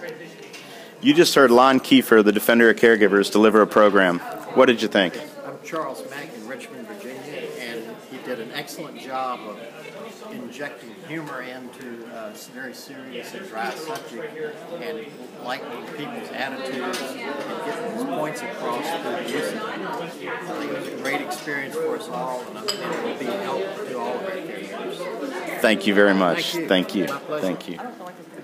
You just heard Lon Kieffer, the Defender of Caregivers, deliver a program. What did you think? I'm Charles Mack in Richmond, Virginia, and he did an excellent job of injecting humor into a very serious and dry subject and lightening people's attitudes and getting his points across through the use of humor. I think it was a great experience for us all, and it will be helpful to all of our caregivers. Thank you very much. Thank you. Thank you. My pleasure. Thank you.